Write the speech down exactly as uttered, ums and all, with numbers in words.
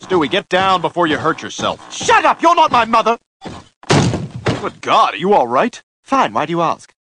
Stewie, get down before you hurt yourself. Shut up! You're not my mother! Good God, are you all right? Fine, why do you ask?